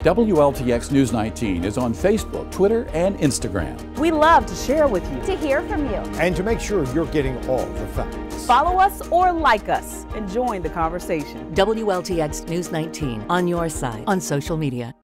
WLTX News 19 is on Facebook, Twitter, and Instagram. We love to share with you, to hear from you, and to make sure you're getting all the facts. Follow us or like us and join the conversation. WLTX News 19 on your side on social media.